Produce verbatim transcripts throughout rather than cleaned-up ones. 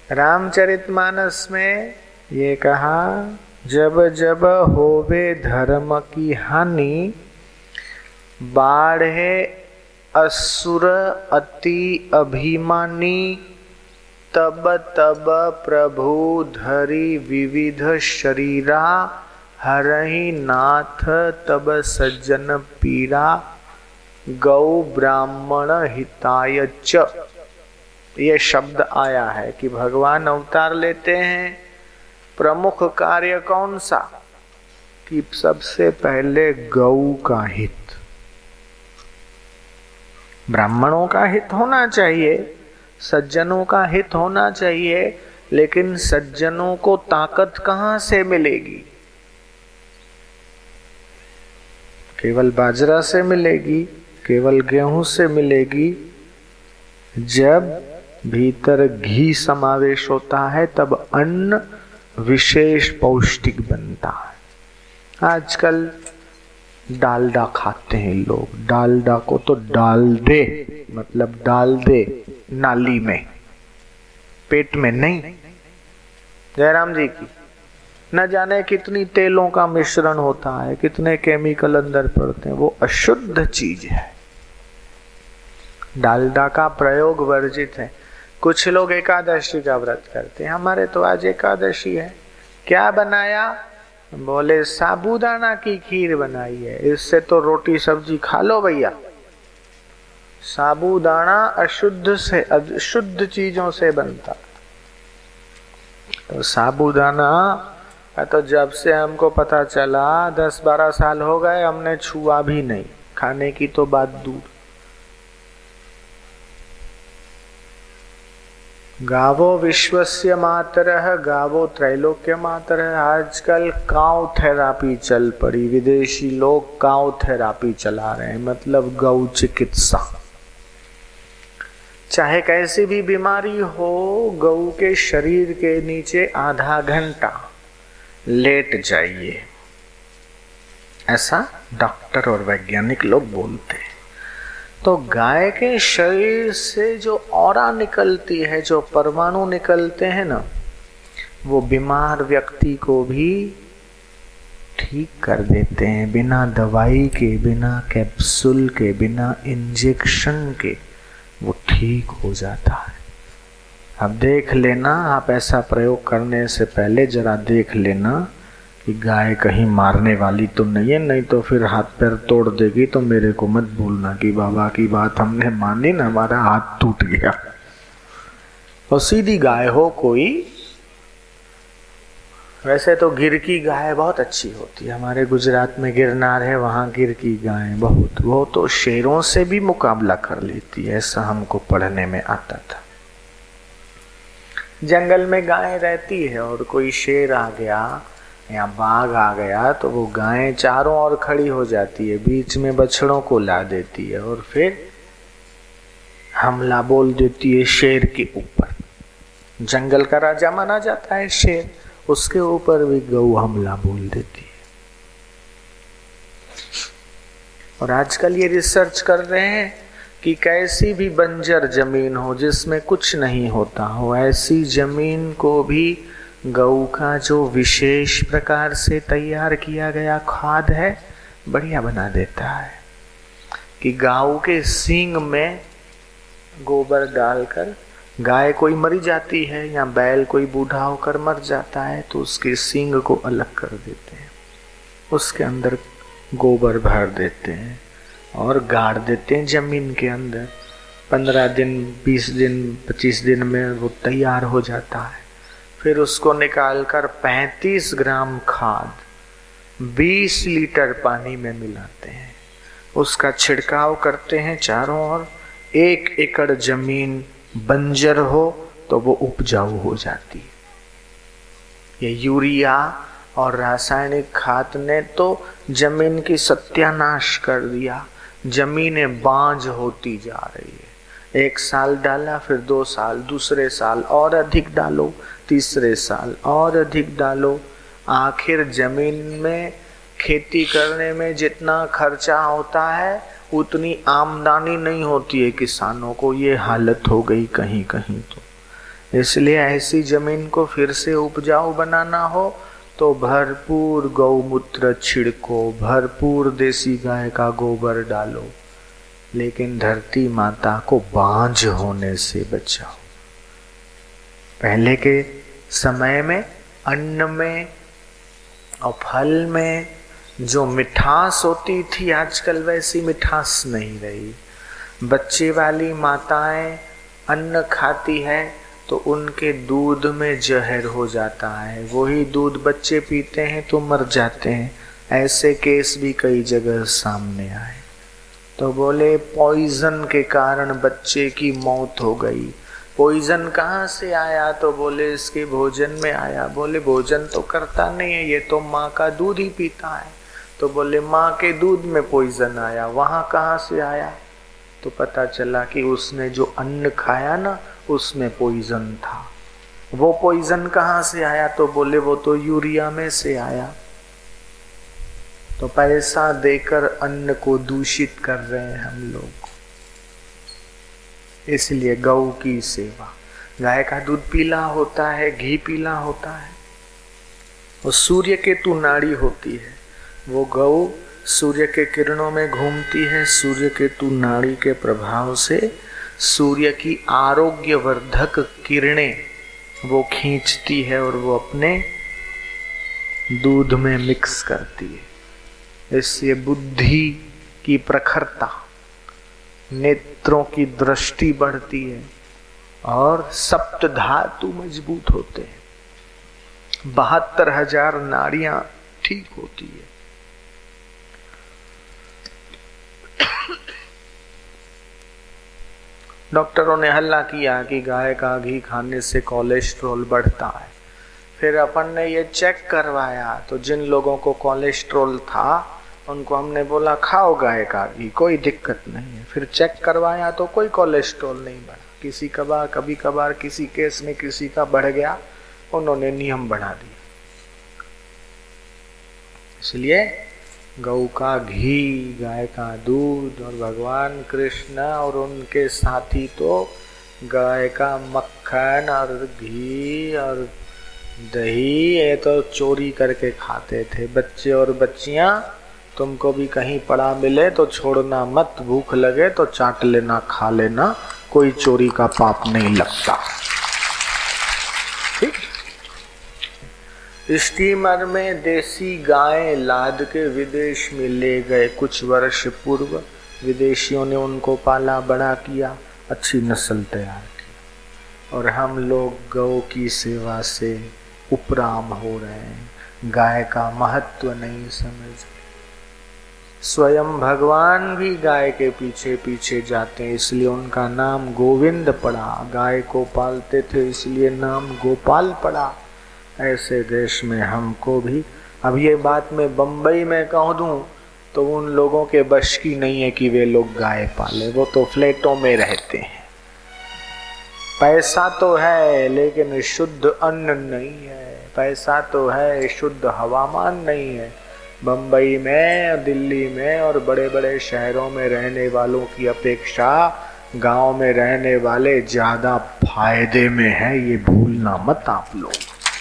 रामचरितमानस में ये कहा, जब जब होवे धर्म की हानि, बाढ़े असुर अति अभिमानी, तब तब प्रभु धरि विविध शरीरा, हरहि नाथ तब सज्जन पीरा, गौ ब्राह्मण हिताय च। ये शब्द आया है कि भगवान अवतार लेते हैं। प्रमुख कार्य कौन सा? कि सबसे पहले गौ का हित, ब्राह्मणों का हित होना चाहिए, सज्जनों का हित होना चाहिए, लेकिन सज्जनों को ताकत कहां से मिलेगी? केवल बाजरा से मिलेगी, केवल गेहूं से मिलेगी। जब भीतर घी समावेश होता है तब अन्न विशेष पौष्टिक बनता है। आजकल डालडा खाते हैं लोग, डालडा को तो डाल दे, मतलब डाल दे नाली में, पेट में नहीं। जयराम जी की न जाने कितनी तेलों का मिश्रण होता है, कितने केमिकल अंदर पड़ते हैं, वो अशुद्ध चीज है। डालडा का प्रयोग वर्जित है। कुछ लोग एकादशी का व्रत करते हैं, हमारे तो आज एकादशी है। क्या बनाया? बोले साबूदाना की खीर बनाई है, इससे तो रोटी सब्जी खा लो भैया। साबूदाना अशुद्ध से अशुद्ध चीजों से बनता, तो साबूदाना तो जब से हमको पता चला, दस बारह साल हो गए, हमने छुआ भी नहीं, खाने की तो बात दूर। गावो विश्वस्य मातरः, गावो त्रैलोक्य मातरः। आजकल काउ थेरापी चल पड़ी, विदेशी लोग काउ थेरापी चला रहे हैं, मतलब गौ चिकित्सा। चाहे कैसी भी बीमारी हो, गौ के शरीर के नीचे आधा घंटा लेट जाइए, ऐसा डॉक्टर और वैज्ञानिक लोग बोलते हैं। तो गाय के शरीर से जो ऑरा निकलती है, जो परमाणु निकलते हैं ना, वो बीमार व्यक्ति को भी ठीक कर देते हैं, बिना दवाई के, बिना कैप्सूल के, बिना इंजेक्शन के वो ठीक हो जाता है। अब देख लेना, आप ऐसा प्रयोग करने से पहले जरा देख लेना कि गाय कहीं मारने वाली तो नहीं है, नहीं तो फिर हाथ पैर तोड़ देगी तो मेरे को मत भूलना कि बाबा की बात हमने मानी ना, हमारा हाथ टूट गया। और सीधी गाय हो कोई, वैसे तो गिर की गाय बहुत अच्छी होती है, हमारे गुजरात में गिरनार है, वहाँ गिर की गाय बहुत, वो तो शेरों से भी मुकाबला कर लेती है, ऐसा हमको पढ़ने में आता था। जंगल में गाय रहती है और कोई शेर आ गया या बाघ आ गया तो वो गायें चारों ओर खड़ी हो जाती है, बीच में बछड़ों को ला देती है और फिर हमला बोल देती है शेर के ऊपर। जंगल का राजा माना जाता है शेर, उसके ऊपर भी गौ हमला बोल देती है। और आजकल ये रिसर्च कर रहे हैं कि कैसी भी बंजर जमीन हो जिसमें कुछ नहीं होता हो, ऐसी जमीन को भी गौ का जो विशेष प्रकार से तैयार किया गया खाद है, बढ़िया बना देता है। कि गाय के सींग में गोबर डालकर, गाय कोई मरी जाती है या बैल कोई बूढ़ा होकर मर जाता है तो उसके सींग को अलग कर देते हैं, उसके अंदर गोबर भर देते हैं और गाड़ देते हैं जमीन के अंदर। पंद्रह दिन, बीस दिन, पच्चीस दिन में वो तैयार हो जाता है। फिर उसको निकालकर पैंतीस ग्राम खाद बीस लीटर पानी में मिलाते हैं, उसका छिड़काव करते हैं चारों ओर। एक एकड़ जमीन बंजर हो तो वो उपजाऊ हो जाती है। ये यूरिया और रासायनिक खाद ने तो जमीन की सत्यानाश कर दिया, जमीनें बांझ होती जा रही है। एक साल डाला, फिर दो साल, दूसरे साल और अधिक डालो, तीसरे साल और अधिक डालो, आखिर जमीन में खेती करने में जितना खर्चा होता है उतनी आमदनी नहीं होती है किसानों को। ये हालत हो गई कहीं कहीं। तो इसलिए ऐसी जमीन को फिर से उपजाऊ बनाना हो तो भरपूर गौमूत्र छिड़को, भरपूर देसी गाय का गोबर डालो, लेकिन धरती माता को बांझ होने से बचाओ। पहले के समय में अन्न में और फल में जो मिठास होती थी, आजकल वैसी मिठास नहीं रही। बच्चे वाली माताएं अन्न खाती है तो उनके दूध में जहर हो जाता है, वही दूध बच्चे पीते हैं तो मर जाते हैं। ऐसे केस भी कई जगह सामने आए। तो बोले पॉइजन के कारण बच्चे की मौत हो गई। पॉइजन कहाँ से आया? तो बोले इसके भोजन में आया। बोले भोजन तो करता नहीं है, ये तो माँ का दूध ही पीता है। तो बोले माँ के दूध में पॉइजन आया, वहाँ कहाँ से आया? तो पता चला कि उसने जो अन्न खाया ना, उसमें पॉइजन था। वो पॉइजन कहाँ से आया? तो बोले वो तो यूरिया में से आया। तो पैसा देकर अन्न को दूषित कर रहे हैं हम लोग। इसलिए गौ की सेवा, गाय का दूध पीला होता है, घी पीला होता है, और सूर्य केतु नाड़ी होती है। वो गौ सूर्य के किरणों में घूमती है। सूर्य केतु नाड़ी के प्रभाव से सूर्य की आरोग्यवर्धक किरणें वो खींचती है और वो अपने दूध में मिक्स करती है। इससे बुद्धि की प्रखरता, नेत्रों की दृष्टि बढ़ती है और सप्त धातु मजबूत होते हैं। बहत्तर हजार नाड़ियां ठीक होती है। डॉक्टरों ने हल्ला किया कि गाय का घी खाने से कोलेस्ट्रॉल बढ़ता है। फिर अपन ने ये चेक करवाया तो जिन लोगों को कोलेस्ट्रॉल था उनको हमने बोला खाओ गाय का घी, कोई दिक्कत नहीं है। फिर चेक करवाया तो कोई कोलेस्ट्रॉल नहीं बढ़ा। किसी कबार कभी कभार किसी केस में किसी का बढ़ गया, उन्होंने नियम बढ़ा दिया। इसलिए गौ का घी, गाय का दूध और भगवान कृष्ण और उनके साथी तो गाय का मक्खन और घी और दही ये तो चोरी करके खाते थे। बच्चे और बच्चियां, तुमको भी कहीं पड़ा मिले तो छोड़ना मत, भूख लगे तो चाट लेना, खा लेना, कोई चोरी का पाप नहीं लगता। ठीक। स्टीमर में देसी गाय लाद के विदेश में ले गए। कुछ वर्ष पूर्व विदेशियों ने उनको पाला बड़ा किया, अच्छी नस्ल तैयार की, और हम लोग गौ की सेवा से उपराम हो रहे हैं, गाय का महत्व नहीं समझ। स्वयं भगवान भी गाय के पीछे पीछे जाते हैं, इसलिए उनका नाम गोविंद पड़ा। गाय को पालते थे इसलिए नाम गोपाल पड़ा। ऐसे देश में हमको भी, अब ये बात मैं बम्बई में कह दूं तो उन लोगों के बश की नहीं है कि वे लोग गाय पाले, वो तो फ्लैटों में रहते हैं। पैसा तो है लेकिन शुद्ध अन्न नहीं है, पैसा तो है शुद्ध हवामान नहीं है। बम्बई में, दिल्ली में और बड़े बड़े शहरों में रहने वालों की अपेक्षा गांव में रहने वाले ज्यादा फायदे में है, ये भूलना मत आप लोग।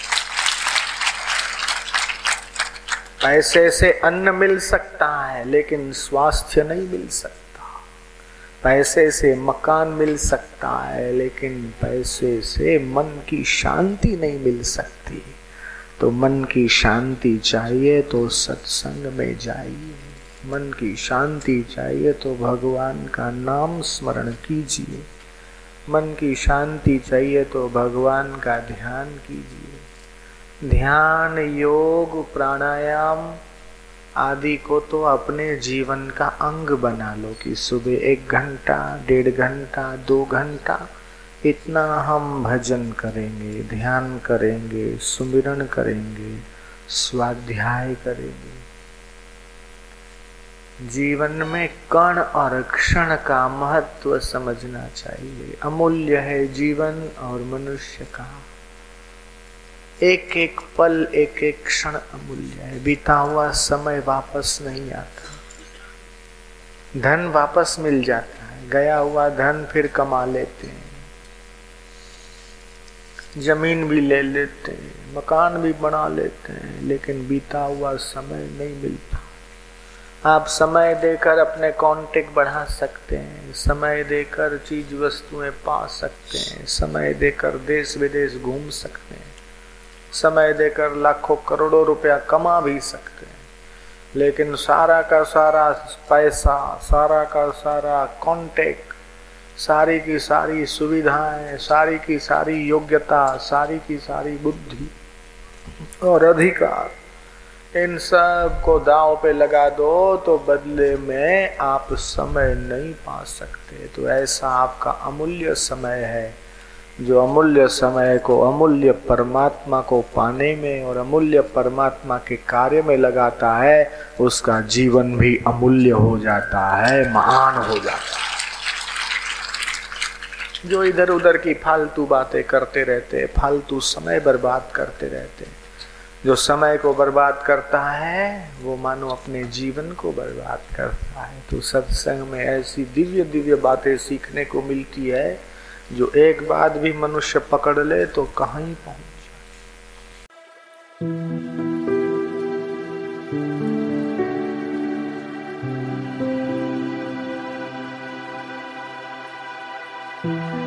पैसे से अन्न मिल सकता है लेकिन स्वास्थ्य नहीं मिल सकता। पैसे से मकान मिल सकता है लेकिन पैसे से मन की शांति नहीं मिल सकती। तो मन की शांति चाहिए तो सत्संग में जाइए, मन की शांति चाहिए तो भगवान का नाम स्मरण कीजिए, मन की शांति चाहिए तो भगवान का ध्यान कीजिए। ध्यान, योग, प्राणायाम आदि को तो अपने जीवन का अंग बना लो कि सुबह एक घंटा, डेढ़ घंटा, दो घंटा इतना हम भजन करेंगे, ध्यान करेंगे, सुमिरन करेंगे, स्वाध्याय करेंगे। जीवन में कण और क्षण का महत्व समझना चाहिए। अमूल्य है जीवन और मनुष्य का एक एक पल, एक एक क्षण अमूल्य है। बीता हुआ समय वापस नहीं आता, धन वापस मिल जाता है, गया हुआ धन फिर कमा लेते हैं। जमीन भी ले लेते हैं, मकान भी बना लेते हैं, लेकिन बीता हुआ समय नहीं मिलता। आप समय देकर अपने कांटेक्ट बढ़ा सकते हैं, समय देकर चीज वस्तुएं पा सकते हैं, समय देकर देश विदेश घूम सकते हैं, समय देकर लाखों करोड़ों रुपया कमा भी सकते हैं, लेकिन सारा का सारा पैसा, सारा का सारा कांटेक्ट, सारी की सारी सुविधाएं, सारी की सारी योग्यता, सारी की सारी बुद्धि और अधिकार, इन सब को दांव पे लगा दो तो बदले में आप समय नहीं पा सकते। तो ऐसा आपका अमूल्य समय है, जो अमूल्य समय को अमूल्य परमात्मा को पाने में और अमूल्य परमात्मा के कार्य में लगाता है, उसका जीवन भी अमूल्य हो जाता है, महान हो जाता है। जो इधर उधर की फालतू बातें करते रहते, फालतू समय बर्बाद करते रहते, जो समय को बर्बाद करता है वो मानो अपने जीवन को बर्बाद करता है। तो सत्संग में ऐसी दिव्य दिव्य बातें सीखने को मिलती है, जो एक बात भी मनुष्य पकड़ ले तो कहीं पहुंच जाए।